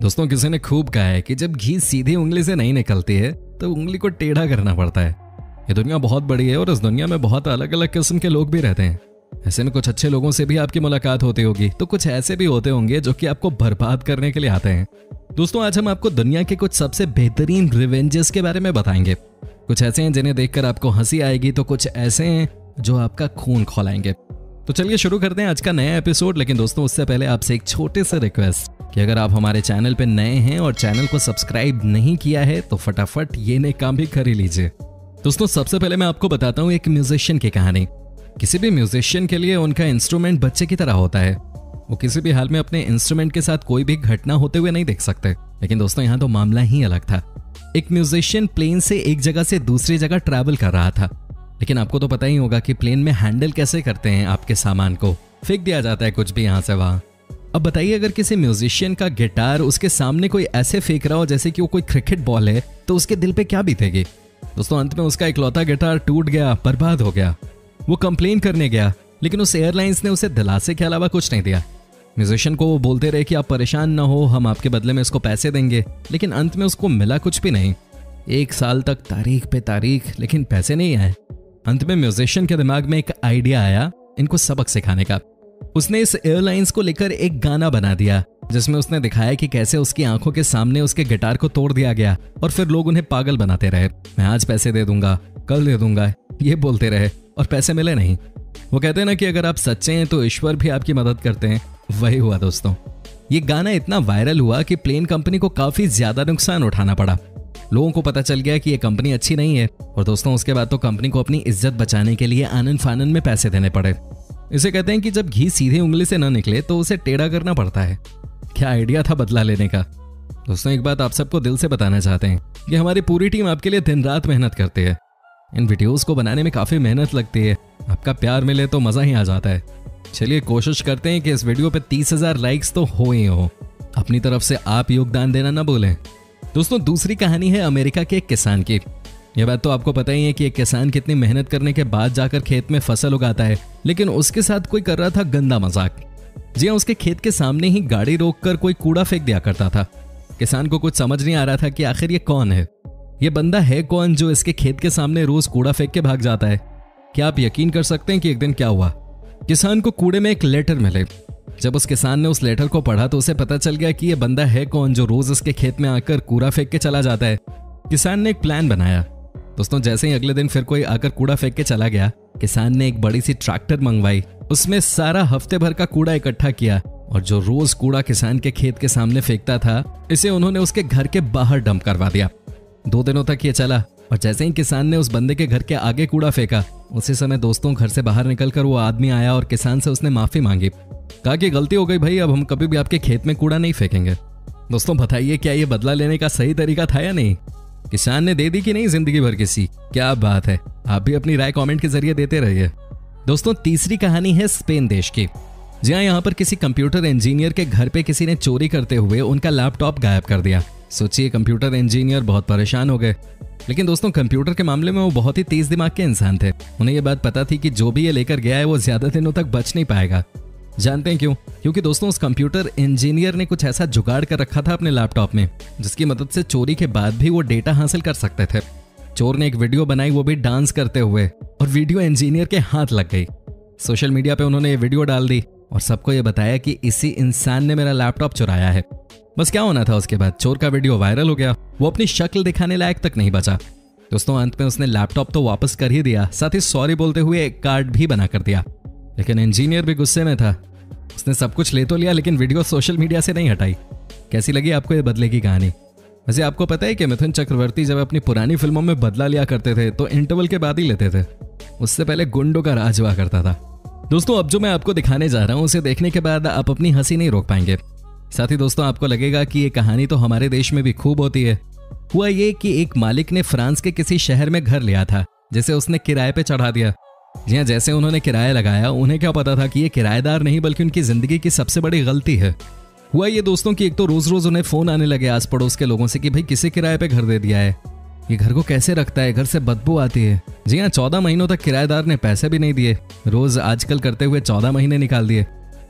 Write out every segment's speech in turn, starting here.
दोस्तों किसी ने खूब कहा है कि जब घी सीधी उंगली से नहीं निकलती है तो उंगली को टेढ़ा करना पड़ता है। ये दुनिया बहुत बड़ी है और इस दुनिया में बहुत अलग अलग किस्म के लोग भी रहते हैं। ऐसे में कुछ अच्छे लोगों से भी आपकी मुलाकात होती होगी, तो कुछ ऐसे भी होते होंगे जो कि आपको बर्बाद करने के लिए आते हैं। दोस्तों आज हम आपको दुनिया के कुछ सबसे बेहतरीन रिवेंजेस के बारे में बताएंगे। कुछ ऐसे हैं जिन्हें देखकर आपको हंसी आएगी, तो कुछ ऐसे हैं जो आपका खून खौलाएंगे। तो चलिए शुरू करते हैं आज का नया एपिसोड। लेकिन दोस्तों उससे पहले आपसे एक छोटे से रिक्वेस्ट कि अगर आप हमारे चैनल पे नए हैं और चैनल को सब्सक्राइब नहीं किया है तो फटाफट ये नए काम भी कर ही लीजिए। दोस्तों सबसे पहले मैं आपको बताता हूँ एक म्यूजिशियन की कहानी। किसी भी म्यूजिशियन के लिए उनका इंस्ट्रूमेंट बच्चे की तरह होता है। वो किसी भी हाल में अपने इंस्ट्रूमेंट के साथ कोई भी घटना होते हुए नहीं देख सकते। लेकिन दोस्तों यहाँ तो मामला ही अलग था। एक म्यूजिशियन प्लेन से एक जगह से दूसरी जगह ट्रैवल कर रहा था। लेकिन आपको तो पता ही होगा कि प्लेन में हैंडल कैसे करते हैं, आपके सामान को फेंक दिया जाता है कुछ भी यहाँ से वहां। अब बताइए अगर किसी म्यूजिशियन का गिटार उसके सामने कोई ऐसे फेंक रहा हो जैसे कि वो कोई क्रिकेट बॉल है, तो उसके दिल पे क्या बीतेगी। दोस्तों अंत में उसका इकलौता गिटार टूट गया, बर्बाद हो गया। वो कंप्लेन करने गया, लेकिन उस एयरलाइंस ने उसे दिलासे के अलावा कुछ नहीं दिया। म्यूजिशियन को वो बोलते रहे कि आप परेशान ना हो, हम आपके बदले में इसको पैसे देंगे, लेकिन अंत में उसको मिला कुछ भी नहीं। 1 साल तक तारीख पे तारीख, लेकिन पैसे नहीं आए। अंत में म्यूजिशियन के दिमाग में एक आइडिया आया इनको सबक सिखाने का। उसने इस एयरलाइंस को लेकर एक गाना बना दिया जिसमें उसने दिखाया कि कैसे उसकी आंखों के सामने उसके गिटार को तोड़ दिया गया और फिर लोग उन्हें पागल बनाते रहे। मैं आज पैसे दे दूंगा, कल दे दूंगा, ये बोलते रहे और पैसे मिले नहीं। वो कहते हैं ना कि अगर आप सच्चे हैं तो ईश्वर भी आपकी मदद करते हैं। वही हुआ दोस्तों। ये गाना इतना वायरल हुआ कि प्लेन कंपनी को काफी ज्यादा नुकसान उठाना पड़ा। लोगों को पता चल गया कि ये कंपनी अच्छी नहीं है और दोस्तों उसके बाद तो कंपनी को अपनी इज्जत बचाने के लिए आनन फानन में पैसे देने पड़े। इसे कहते हैं कि जब घी सीधे उंगली से न निकले तो उसे टेढ़ा करना पड़ता है। क्या आइडिया था बदला लेने का। दोस्तों एक बात आप सबको दिल से बताना चाहते हैं कि हमारी पूरी टीम आपके लिए दिन रात मेहनत करती है। इन वीडियोस को बनाने में काफी मेहनत लगती है। आपका प्यार मिले तो मजा ही आ जाता है। चलिए कोशिश करते हैं कि इस वीडियो पे 30,000 लाइक्स तो हो ही हो। अपनी तरफ से आप योगदान देना ना भूलें। दोस्तों दूसरी कहानी है अमेरिका के एक किसान की। यह बात तो आपको पता ही है कि एक किसान कितनी मेहनत करने के बाद जाकर खेत में फसल उगाता है, लेकिन उसके साथ कोई कर रहा था गंदा मजाक। जी हाँ, उसके खेत के सामने ही गाड़ी रोककर कोई कूड़ा फेंक दिया करता था। किसान को कुछ समझ नहीं आ रहा था कि आखिर ये कौन है, ये बंदा है कौन जो इसके खेत के सामने रोज कूड़ा फेंक के भाग जाता है। क्या आप यकीन कर सकते हैं कि एक दिन क्या हुआ। किसान को कूड़े में एक लेटर मिले। जब उस किसान ने उस लेटर को पढ़ा तो उसे पता चल गया कि ये बंदा है कौन जो रोज उसके खेत में आकर कूड़ा फेंक के चला जाता है। किसान ने एक प्लान बनाया। दोस्तों जैसे ही अगले दिन फिर कोई आकर कूड़ा फेंक के चला गया, किसान ने एक बड़ी सी ट्रैक्टर मंगवाई। उसमें सारा हफ्ते भर का कूड़ा इकट्ठा किया और जो रोज कूड़ा किसान के खेत के सामने फेंकता था, इसे उन्होंने उसके घर के बाहर डंप करवा दिया। 2 दिनों तक ये चला और जैसे ही किसान ने उस बंदे के घर के आगे कूड़ा फेंका, उसी समय दोस्तों घर से बाहर निकलकर वो आदमी आया और किसान से उसने माफी मांगी। कहा कि गलती हो गई भाई, अब हम कभी भी आपके खेत में कूड़ा नहीं फेंकेंगे। दोस्तों बताइए क्या ये बदला लेने का सही तरीका था या नहीं। किसान ने दे दी कि नहीं जिंदगी भर की सी। क्या बात है। आप भी अपनी राय कमेंट के जरिए देते रहिए। दोस्तों तीसरी कहानी है स्पेन देश की। जी हाँ, यहाँ पर किसी कंप्यूटर इंजीनियर के घर पे किसी ने चोरी करते हुए उनका लैपटॉप गायब कर दिया। सोचिए कंप्यूटर इंजीनियर बहुत परेशान हो गए। लेकिन दोस्तों कंप्यूटर के मामले में वो बहुत ही तेज दिमाग के इंसान थे। उन्हें ये बात पता थी कि जो भी ये लेकर गया है वो ज्यादा दिनों तक बच नहीं पाएगा। जानते हैं क्यों? क्योंकि दोस्तों उस कंप्यूटर इंजीनियर ने कुछ ऐसा जुगाड़ कर रखा था अपने लैपटॉप में जिसकी मदद से चोरी के बाद भी वो डेटा हासिल कर सकते थे। चोर ने एक वीडियो बनाई, वो भी डांस करते हुए, और वीडियो इंजीनियर के हाथ लग गई। सोशल मीडिया पे उन्होंने ये वीडियो डाल दी और सबको ये बताया कि इसी इंसान ने मेरा लैपटॉप चुराया है। बस क्या होना था उसके बाद, चोर का वीडियो वायरल हो गया। वो अपनी शक्ल दिखाने लायक तक नहीं बचा। दोस्तों अंत में उसने लैपटॉप तो वापस कर ही दिया, साथ ही सॉरी बोलते हुए एक कार्ड भी बना कर दिया। लेकिन इंजीनियर भी गुस्से में था। उसने सब कुछ ले तो लिया लेकिन वीडियो सोशल मीडिया से नहीं हटाई। कैसी लगी आपको ये बदले की कहानी? वैसे आपको पता है कि मिथुन चक्रवर्ती जब अपनी पुरानी फिल्मों में बदला लिया करते थे तो इंटरवल के बाद ही लेते थे। उससे पहले गुंडों का राज हुआ करता था। दोस्तों अब जो मैं आपको दिखाने जा रहा हूँ उसे देखने के बाद आप अपनी हंसी नहीं रोक पाएंगे। साथ ही दोस्तों आपको लगेगा कि ये कहानी तो हमारे देश में भी खूब होती है। हुआ ये कि एक मालिक ने फ्रांस के किसी शहर में घर लिया था जिसे उसने किराए पे चढ़ा दिया। जी हाँ, जैसे उन्होंने किराया लगाया, उन्हें क्या पता था कि ये किराएदार नहीं बल्कि उनकी जिंदगी की सबसे बड़ी गलती है। हुआ ये दोस्तों कि एक तो रोज रोज उन्हें फोन आने लगे आस पड़ोस के लोगों से कि भाई किसे किराए पे घर दे दिया है, ये घर को कैसे रखता है, घर से बदबू आती है। जी हाँ, 14 महीनों तक किराएदार ने पैसे भी नहीं दिए। रोज आजकल करते हुए 14 महीने निकाल दिए।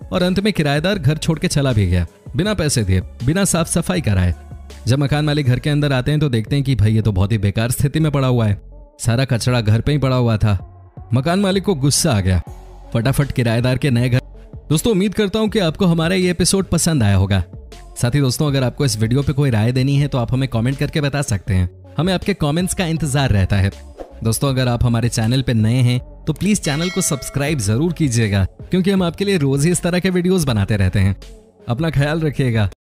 और अंत में किराएदार घर छोड़ के चला भी गया, बिना पैसे दिए, बिना साफ सफाई कराए। जब मकान मालिक घर के अंदर आते हैं तो देखते हैं कि भाई ये तो बहुत ही बेकार स्थिति में पड़ा हुआ है, सारा कचरा घर पे ही पड़ा हुआ था। मकान मालिक को गुस्सा आ गया, फटाफट किराएदार के नए घर। दोस्तों उम्मीद करता हूं कि आपको हमारा ये एपिसोड पसंद आया होगा। साथ ही दोस्तों अगर आपको इस वीडियो पे कोई राय देनी है तो आप हमें कमेंट करके बता सकते हैं, हमें आपके कमेंट्स का इंतजार रहता है। दोस्तों अगर आप हमारे चैनल पे नए हैं तो प्लीज चैनल को सब्सक्राइब जरूर कीजिएगा, क्योंकि हम आपके लिए रोज ही इस तरह के वीडियोस बनाते रहते हैं। अपना ख्याल रखिएगा।